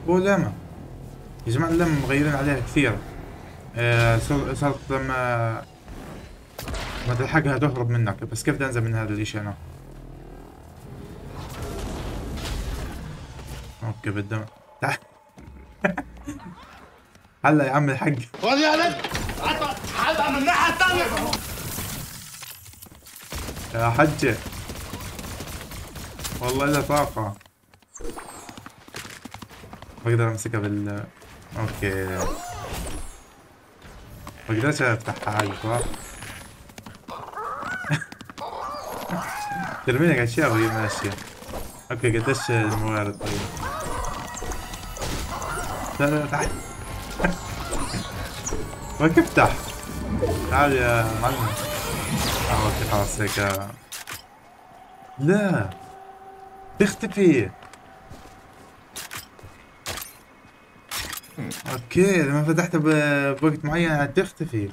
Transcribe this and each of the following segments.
هو لاما يا جماعة، اللاما مغيرين عليها كثير. صارت لما ما تلحقها تهرب منك. بس كيف بدي انزل من هذا الاشي انا؟ اوكي بدنا تعال. هلا يا عم الحق. خذ يا ولد حطها من الناحية الثانية. يا حجة والله إلا طاقة. بقدر امسكها بال اوكي. بقدرش افتحها هاي صح؟ ترمي لك اشياء وهي ماشية. اوكي قديش الموارد طيب؟ لا لا تعال. وين افتح؟ تعال يا معلم. اوكي خلاص هيك. لا تختفي. اوكي لما فتحتها بوقت معين تختفي.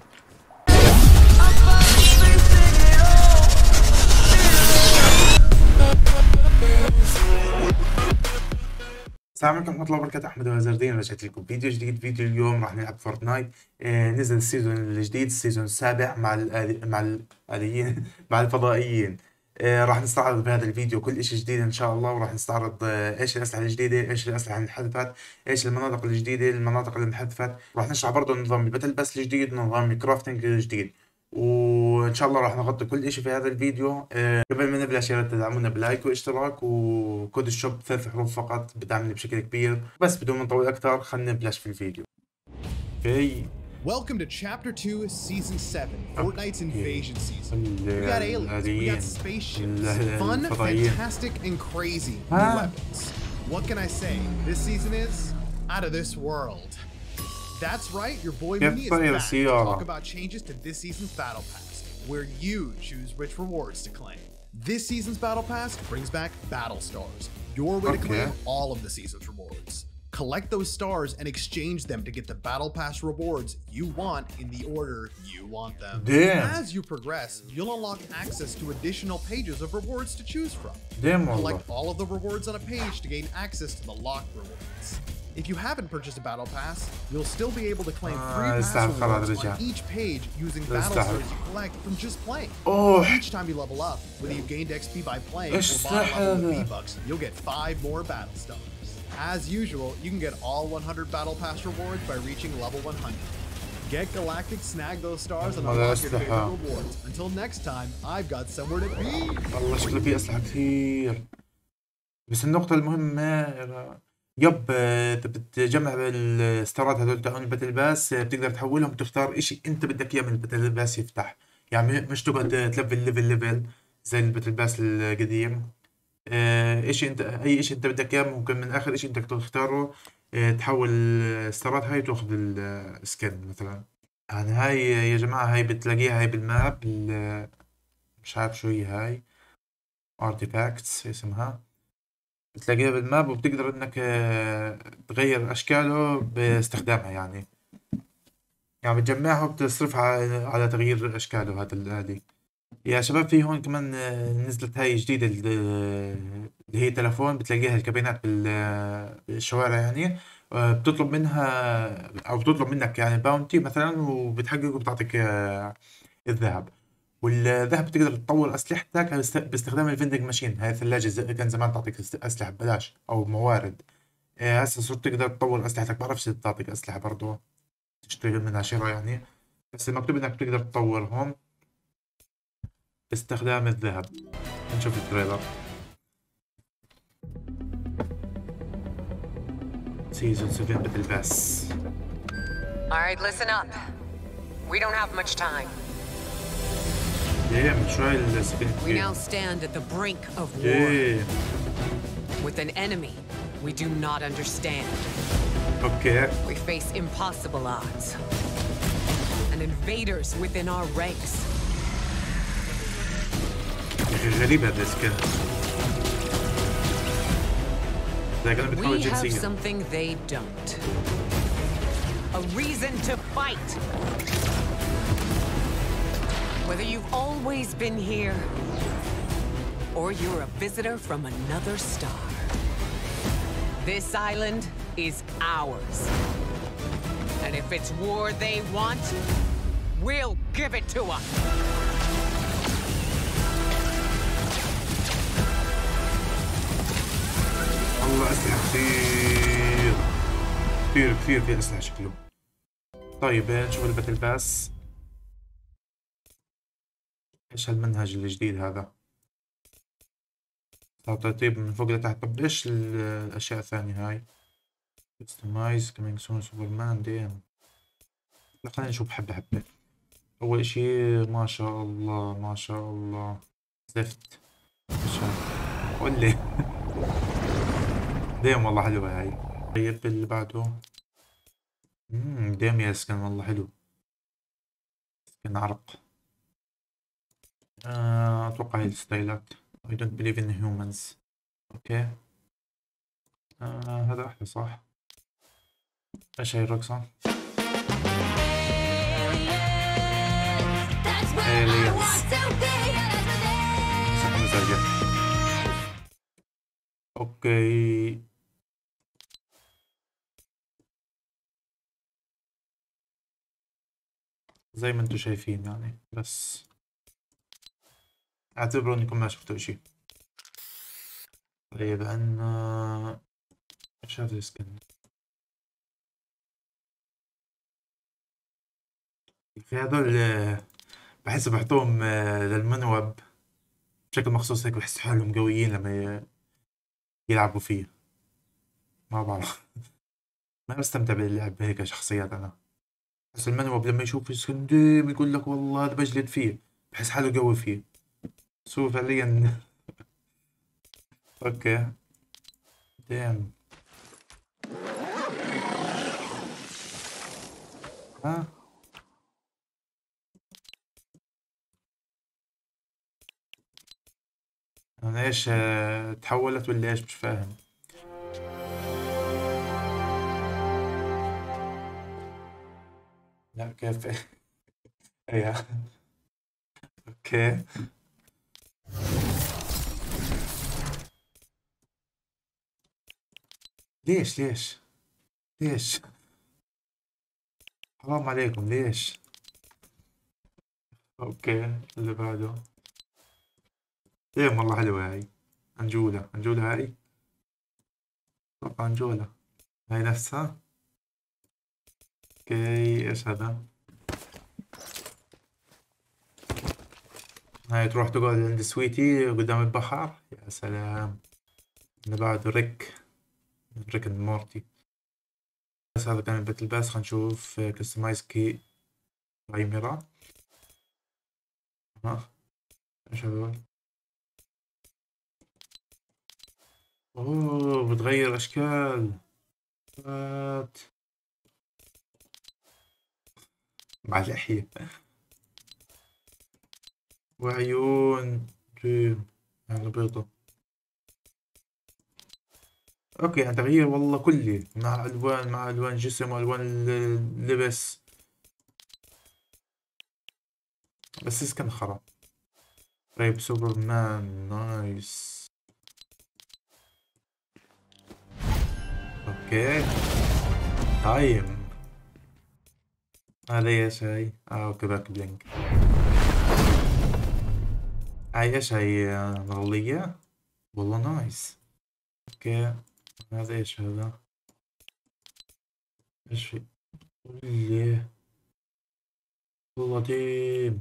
السلام عليكم ورحمة الله وبركاته. أحمد وزردين رجعت لكم فيديو جديد. فيديو اليوم راح نلعب فورتنايت. نزل السيزون الجديد، السيزون السابع مع الآليين مع الفضائيين. راح نستعرض بهذا الفيديو كل إشي جديد إن شاء الله، وراح نستعرض إيش الأسلحة الجديدة، إيش الأسلحة اللي انحذفت، إيش المناطق الجديدة، المناطق اللي انحذفت. راح نشرح برضه نظام الباتل باس الجديد، نظام الكرافتنج الجديد، وإن شاء الله راح نغطي كل إشي في هذا الفيديو. قبل ما نبلش يا ريت تدعمونا بلايك واشتراك، وكود الشوب 3 حروف فقط بدعمني بشكل كبير. بس بدون ما نطول أكثر خلينا نبلش في الفيديو. اوكي. Welcome to Chapter 2, Season 7, Fortnite's Invasion Season. We got aliens, we got spaceships, fun, fantastic, and crazy new weapons. What can I say? This season is out of this world. That's right, your boy Mini is back to talk about changes to this season's Battle Pass, where you choose which rewards to claim. This season's Battle Pass brings back Battle Stars, your way to claim all of the season's rewards. Collect those stars and exchange them to get the Battle Pass rewards you want in the order you want them. Damn. As you progress, you'll unlock access to additional pages of rewards to choose from. Damn. Collect all of the rewards on a page to gain access to the locked rewards. If you haven't purchased a Battle Pass, you'll still be able to claim free pass rewards on each page using Battle Stars you collect from just playing. Each time you level up, whether you gained XP by playing or bought a level with V-Bucks, you'll get 5 more Battle Stars. As usual, you can get all 100 Battle Pass rewards by reaching level 100. Get Galactic, snag those stars, and unlock your favorite rewards. Until next time, I've got somewhere to be. والله شكله في أسلحة كثير. بس النقطة المهمة بتجمع الستارات هذول تاعون الباتل باس، بتقدر تحولهم وتختار اشي انت بدك اياه من الباتل باس يفتح. يعني مش تقعد تلفل ليفل زي الباتل باس القديم. اشي انت اي اشي انت بدك اياه ممكن من اخر اشي انت تختاره تحول الستارات هاي وتاخذ السكن مثلا. يعني هاي يا جماعة هاي بتلاقيها هاي بالماب، مش عارف شو هي هاي، ارتيفاكتس اسمها. بتلاقيها بالماب وبتقدر انك تغير اشكاله باستخدامها. يعني بتجمعها وبتصرفها على تغيير اشكاله. هذه يا شباب في هون كمان نزلت هاي جديدة اللي هي تلفون، بتلاقيها الكابينات بالشوارع. يعني بتطلب منها او بتطلب منك يعني باونتي مثلا، وبتحقق وبتعطيك الذهب. والذهب بتقدر تطور اسلحتك باستخدام الفندنج ماشين. هاي الثلاجة كان زمان تعطيك اسلحة ببلاش او موارد. هسه صرت تقدر تطور اسلحتك. بعرفش تعطيك اسلحة برضو تشتري منها شراء يعني، بس المكتوب انك بتقدر تطورهم باستخدام الذهب. نشوف التريلر. سيزون 7 باتل باس. Alright, listen up. We don't have much time. We now stand at the brink of war. With an enemy we do not understand. Okay. We face impossible odds. And invaders within our ranks. غريبة هذا السكن. We have something they don't. A reason to fight. Whether you've always been here, or you're a visitor from another star, this island is ours. And if it's war they want, we'll give it to them. والله أسلحة كثير كثير كثير في أسلحة شكله. طيب نشوف الباتل باس. ايش هالمنهج الجديد هذا؟ صار ترتيب من فوق لتحت. طب ايش الأشياء الثانية هاي؟ كستمايز كامينج سون سوبرمان ديم. خلينا نشوف حبة حبة. أول إشي ما شاء الله ما شاء الله زفت. ايش هاي؟ قولي ديم والله حلوة هاي. طيب اللي بعده ديم يا سكن والله حلو. سكن عرق. أتوقع هاي الستايلات. I don't believe in humans. اوكي هذا أحلى صح؟ ايش هاي الرقصة؟ aliens. صح مزعجة. اوكي زي ما انتم شايفين يعني، بس اعتبروا انكم ما شفتوا اشي. طيب عنا ايش هذا السكن؟ في هذول بحس بحطوهم للمنوب بشكل مخصوص، هيك بحس حالهم قويين لما يلعبوا فيه. ما بعرف ما بستمتع باللعب بهيك شخصيات انا. بس المنوب لما يشوف السكن ديم يقول لك والله هذا بجلد فيه، بحس حاله قوي فيه. بس هو فعليا اوكي ديم. ها انا ايش تحولت ولا ايش؟ مش فاهم. لا كيف ايه اوكي ليش ليش ليش؟ حرام عليكم ليش؟ اوكي اللي بعده ايه والله حلوة هاي. انجولة انجولة هاي. اتوقع انجولة هاي نفسها. اوكي ايش هذا؟ هاي تروح تقعد عند سويتي قدام البحر. يا سلام. اللي بعده ريك اند مورتي. بس هذا كان الباتل باس. خلينا نشوف كستمايز كي رايميرا. ها ايش هذول؟ اوه بتغير اشكال. وات مع لحية وعيون جيم يعني بيضة. اوكي يعني تغيير والله كلي مع الوان، مع الوان جسم والوان اللبس. بس كان خرا. طيب سوبرمان نايس. اوكي تايم. هذا ايش هاي؟ اوكي باك بلينك. هاي ايش هاي؟ مظلية والله نايس. اوكي هذا ايش هذا؟ ايش في؟ ليه والله ديم.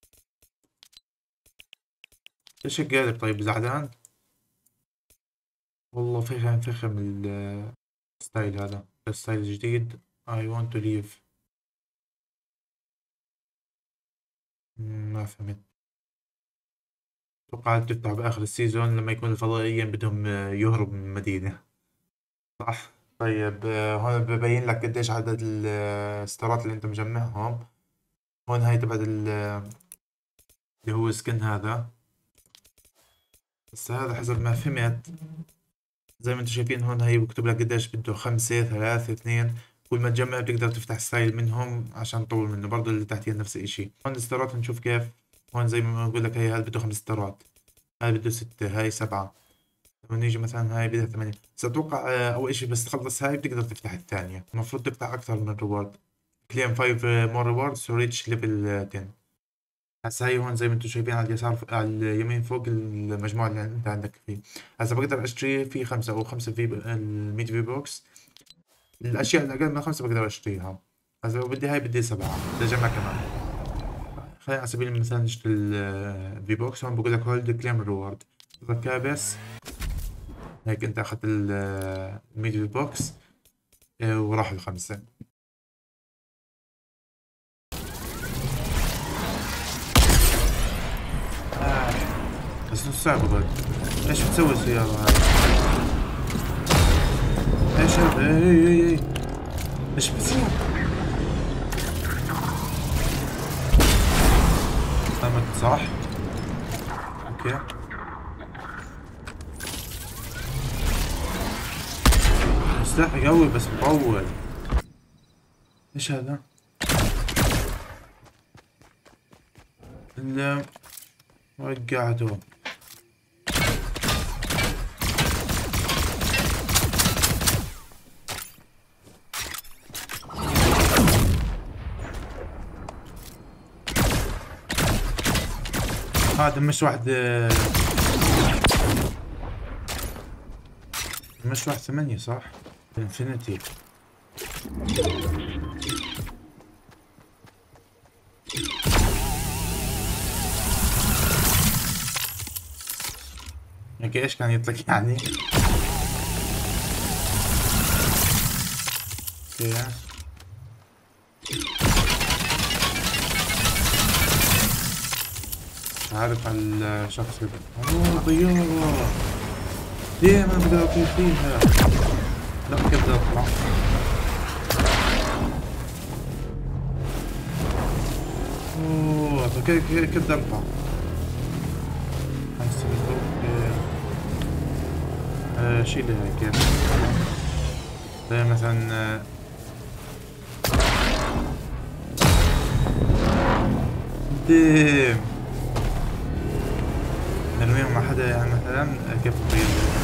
ايش القالب؟ طيب زعلان والله. فخم فخم الستايل هذا. الستايل الجديد I want to leave. ما فهمت. اتوقع تفتح باخر السيزون لما يكون الفضائيين بدهم يهربوا من المدينة صح؟ طيب هون ببين لك قديش عدد الستارات اللي انت مجمعهم. هون هاي تبعت اللي هو سكن هذا. بس هذا حسب ما فهمت زي ما انتم شايفين هون هي بكتب لك قديش بده. 5 3 2. كل ما تجمع بتقدر تفتح ستايل منهم عشان تطول منه. برضه اللي تحتين نفس الاشي. هون الستارات نشوف كيف. هون زي ما بقول لك هي هذا بده 5 ستارات، هذا بده 6، هاي 7. لما نيجي مثلا هاي بدها 8 بس اتوقع اول اشي بس تخلص هاي بتقدر تفتح الثانية. المفروض تفتح اكثر من ريورد. كليم 5 مور ريوردز وريتش ليفل 10. هسا هي هون زي ما انتم شايفين على اليسار على اليمين فوق المجموعة اللي انت عندك فيه. هسا بقدر اشتري في 5 او 5 في ال100 في بوكس. الاشياء اللي اقل من 5 بقدر اشتريها. هسا لو بدي هاي بدي 7 بدي اجمع كمان. خلينا على سبيل المثال نشتري الفي بوكس. هون بقول لك هولد كليم ريورد كابس. هيك انت اخذت ال100 في بوكس وراح ال5. بس نص ساعة بقعد. ايش بتسوي السيارة هاي؟ ايش هذا؟ اي ايش بتصير؟ قامت صح؟ اوكي. سلاح قوي بس مطول. ايش هذا؟ اللي وقعته. هذا مش واحد مش واحد 8 صح؟ انفينيتي. هيك ايش كان يطلق يعني؟ اوكي. مش عارف على الشخص هذا. اوه طيارة. ليه ما بقدر اطير فيها؟ لا كيف بدي اطلع؟ اوه كيف بدي ارفع؟ شيلها هيك زي مثلا ديم نرميهم مع حدا يعني مثلا كيف تطير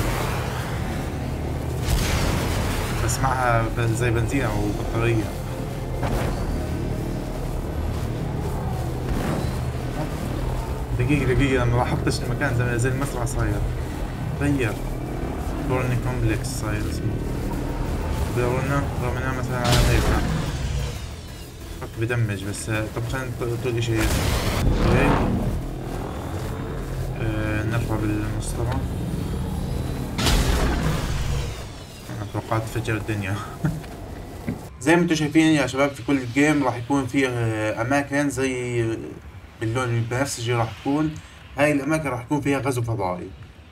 بس معها زي بنزين او بطارية. دقيقة انا ما لاحظتش المكان زي المسرح صاير غير. كورني كومبلكس صاير اسمه. رميناه مثلا على هيك بدمج بس. طب خلينا نقول اشي هيك. نرفع بالمسطرة. انا توقعت تفجر الدنيا. زي ما انتم شايفين يا شباب في كل جيم راح يكون فيه اماكن زي باللون البنفسجي. راح تكون هاي الاماكن راح يكون فيها غزو فضائي.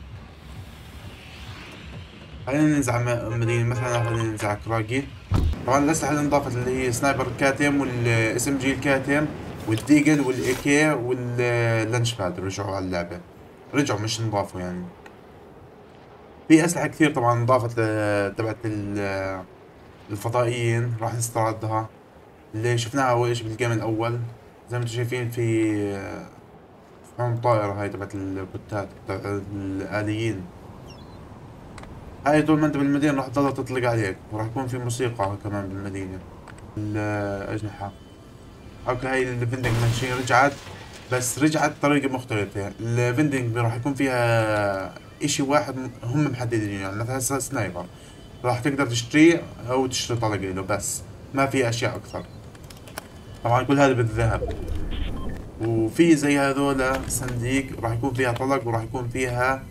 خلينا ننزع مدينة مثلا. خلينا ننزع كراجي. طبعا الأسلحة اللي انضافت اللي هي سنايبر الكاتم والاس ام جي الكاتم والديجل والاي كي واللانش باد رجعوا على اللعبة. رجعوا مش انضافوا يعني. في أسلحة كثير طبعا انضافت تبعت الفضائيين راح نستعرضها. اللي شفناها أول إشي بالجيم الأول زي ما انتم شايفين في طائرة هاي تبعت البوتات تبعت الآليين. هاي طول ما انت بالمدينة راح تضل تطلق عليك وراح يكون في موسيقى كمان بالمدينة. الأجنحة. اوكي هاي الفندنج ماشين رجعت بس رجعت بطريقة مختلفة. الفندنج راح يكون فيها اشي واحد هم محددين يعني مثلا هسه سنايبر راح تقدر تشتريه او تشتري طلق له بس ما في اشياء اكثر. طبعا كل هذا بالذهب. وفي زي هذولا صناديق راح يكون فيها طلق وراح يكون فيها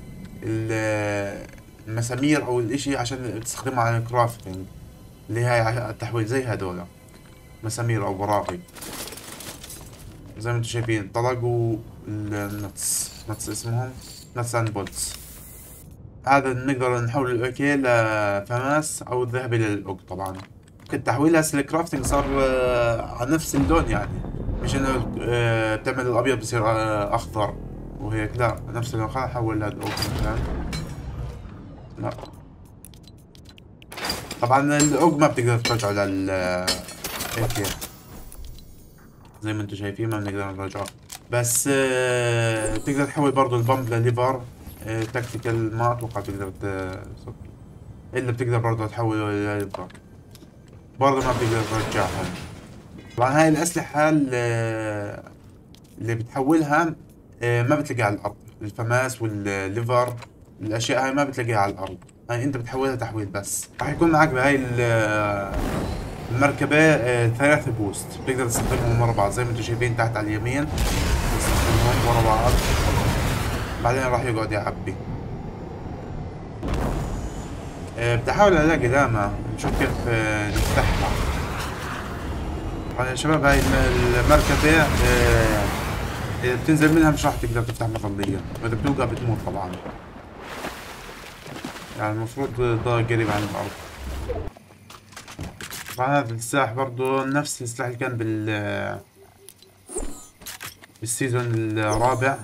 المسامير او الاشي عشان تستخدمها على الكرافتنج اللي هي التحويل زي هذولا مسامير او براغي زي ما انتم شايفين. طلق والنتس اسمهم نتس اند بولتس. هذا نقدر نحول الاوكي لفماس او الذهبي للاوك. طبعا التحويل هسه الكرافتنج صار على نفس اللون يعني مش انه بتعمل الابيض بصير اخضر وهيك لا نفس اللون. خلينا نحول هذا الاوك مثلا. لا طبعا الاوج ما بتقدر ترجعه لل هيك زي ما انتم شايفين ما بنقدر نرجعه بس بتقدر تحول برضه البامب لليفر تكتيكال ما اتوقع تقدر الا بتقدر برضه تحوله لليفر، برضه ما بتقدر ترجعها. طبعا هاي الاسلحة اللي بتحولها ما بتلاقيها على الارض، الفماس والليفر الاشياء هاي ما بتلاقيها على الارض، هاي انت بتحولها تحويل بس. راح يكون معك بهاي المركبة 3 بوست بتقدر تستخدمهم ورا بعض زي ما انتم شايفين تحت على اليمين، تستخدمهم ورا بعض بعدين راح يقعد يعبي. بدي احاول الاقي لاما نشوف كيف نفتحها. طبعا يا شباب هاي المركبة اذا بتنزل منها مش راح تقدر تفتح مظلية، واذا بتوقع بتموت طبعا، يعني المفروض تضل قريب عن الارض. طبعا هذا السلاح برضو نفس السلاح اللي كان بالسيزون الرابع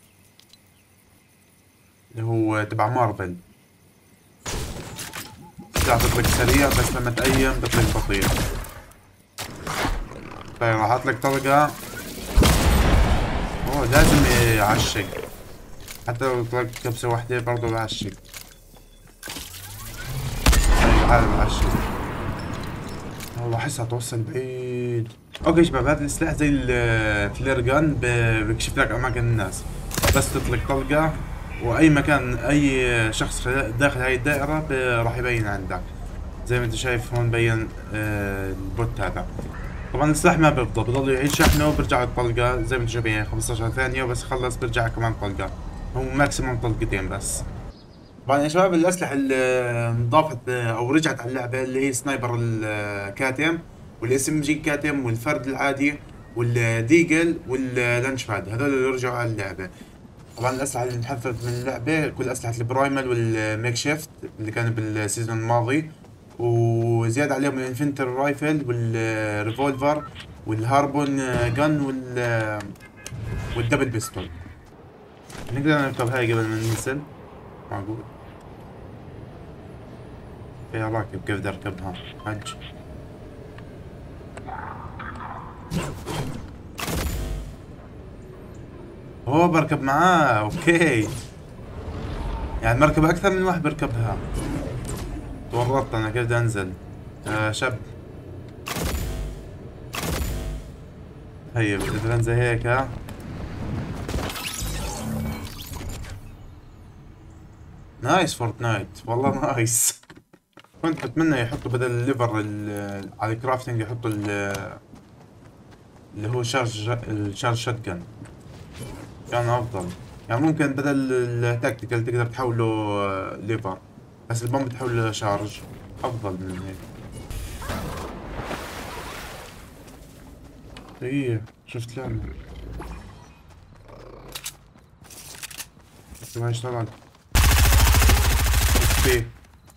اللي هو تبع مارفل. السلاح بيطلق سريع بس لما تأيم بيطلق بطيء. طيب راح اطلق طلقة، اوه لازم يعشق، حتى لو طلق كبسة واحدة برضو بعشق. طيب هذا بعشق، والله احسها توصل بعيد. اوكي شباب هذا السلاح زي الفلير جان بيكشف لك اماكن الناس، بس تطلق طلقة واي مكان اي شخص داخل هاي الدائرة راح يبين عندك، زي ما انت شايف هون بين البوت هذا. طبعا السلاح ما بيفضل، بضل يعيد شحنه وبرجع الطلقة زي ما انتم شايفين 15 ثانية وبس خلص برجع كمان طلقة، هو ماكسيموم طلقتين بس. طبعا يا شباب الأسلحة اللي انضافت أو رجعت على اللعبة اللي هي سنايبر الكاتم والاس ام جي كاتم والفرد العادي والديجل واللانش باد، هذول اللي رجعوا على اللعبة. طبعا الأسلحة اللي انحذفت من اللعبة كل أسلحة البرايمال والميك شيفت اللي كانوا بالسيزون الماضي، وزيادة عليهم الانفنتر رايفل والريفولفر والهاربون جن والدبل بيستول. نقدر نركب هاي قبل ما ننزل، معقول؟ يا راكب كيف بدي اركبها؟ حج اوه بركب معاه، اوكي يعني مركبة اكثر من واحد بركبها. تورطت انا كيف بدي انزل؟ شاب هيا بدي انزل هيك. ها نايس فورتنايت والله نايس. كنت بتمنى يحطوا بدل الليفر على الكرافتنج يحطوا اللي هو الشارج شوت جن، كان افضل. يعني ممكن بدل التكتيكال تقدر تحوله ليفر، بس البومب تحوله شارج افضل من هيك. ايه شفت لعبة بس ما اشتغل فيه.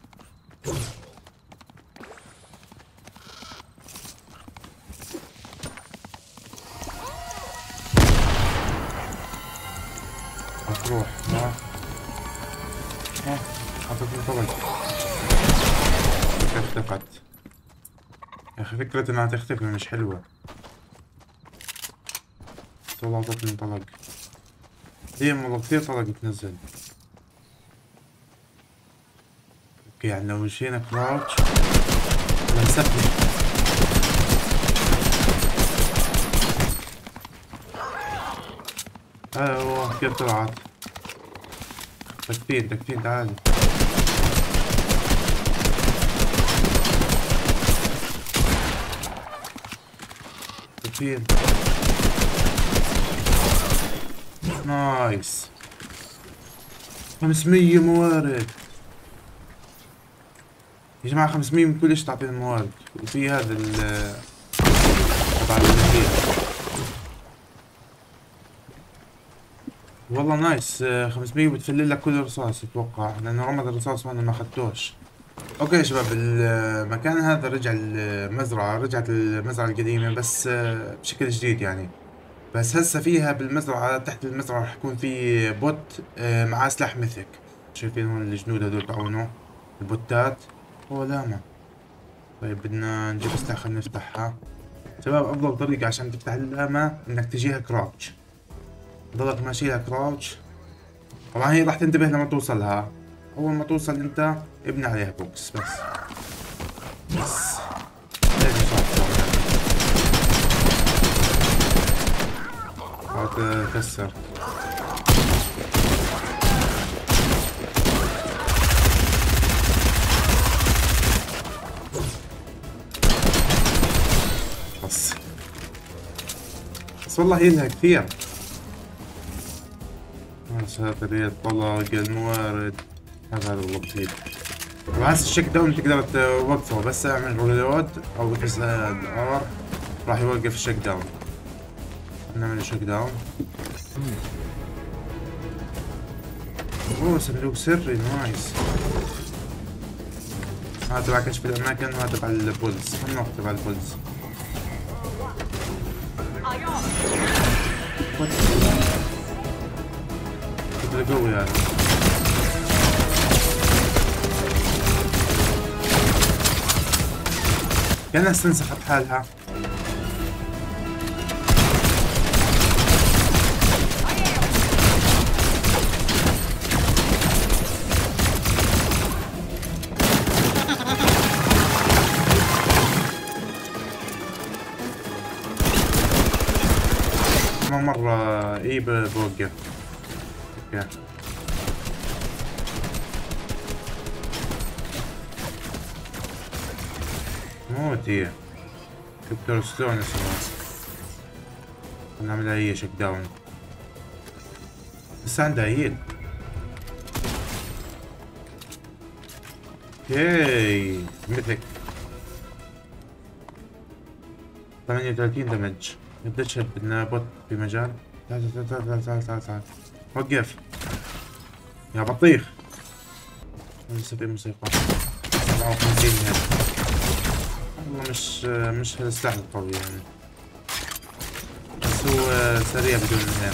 هتروح ها حطيتني طلق اختفت. يا اخي فكرة انها تختفي مش حلوة. والله عطتني طلق، هي والله كثير طلق بتنزل. اوكي يعني لو مشينا كراوتش لمستني. ايوه كيف طلعت؟ تكفين تعال. تكفين نايس. 500 موارد يا جماعة، 500 من كل شيء تعطينا موارد، وفي هذا تبع المنديل والله نايس. 500 بتفل لك كل رصاص اتوقع، لانه رمض الرصاص وانا ما اخذتوش. اوكي يا شباب المكان هذا رجع المزرعة، رجعت المزرعة القديمة بس بشكل جديد يعني. بس هسه فيها بالمزرعة، تحت المزرعة رح يكون في بوت معاه سلاح ميثك. شايفين هون الجنود هدول تاعونه البوتات. اوه لاما. طيب بدنا نجيب سلاح، خلينا نفتحها. شباب افضل طريقة عشان تفتح اللاما انك تجيها كراوتش، ضلك ماشيها كراوتش طبعا هي راح تنتبه لما توصلها. اول ما توصل انت ابني عليها بوكس بس. هيك صار تكسر. بس والله يلها كثير. مسافر الطلق الموارد هذا اللطيف. وهسه الشيك داون تقدر توقفه بس اعمل ريلود او تسأل الار راح يوقف الشيك داون. نعمل شيك داون. اوه صندوق سري نايس. هذا تبع كشف الاماكن وهذا تبع البولز. خلنا ناخذ تبع البولز. كده قوي هذا. كأنها استنسخت حالها. ما مرة ايه بوقف. اوكي. موت هي. دكتور ستون اسمه. نعملها هي شك داون. بس عندها هيل. اوكي مثلك 38 دمج. نبدأ تشهد بدنا بوت في مجال. تعال وقف يا بطيخ. لسه في موسيقى 57 هيك. والله مش السلاح القوي يعني. بس هو سريع بدون نهاية.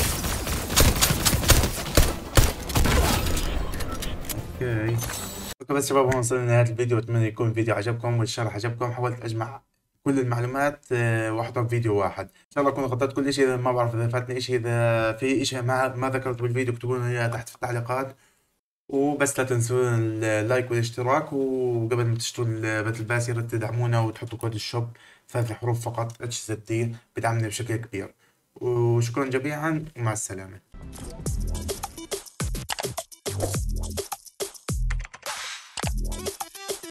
اوكي بس شباب هون وصلنا لنهاية الفيديو. اتمنى يكون الفيديو عجبكم والشرح عجبكم. حاولت اجمع كل المعلومات واحطها في فيديو واحد. ان شاء الله اكون غطيت كل شيء. اذا ما بعرف اذا فاتني شيء، اذا في شيء ما ذكرته بالفيديو اكتبوا لنا اياه تحت في التعليقات. وبس لا تنسون اللايك والاشتراك. وقبل ما تشتروا الباتل باس يا ريت تدعمونا وتحطوا كود الشوب 3 حروف فقط HZD بدعمنا بشكل كبير. وشكرا جميعا ومع السلامة.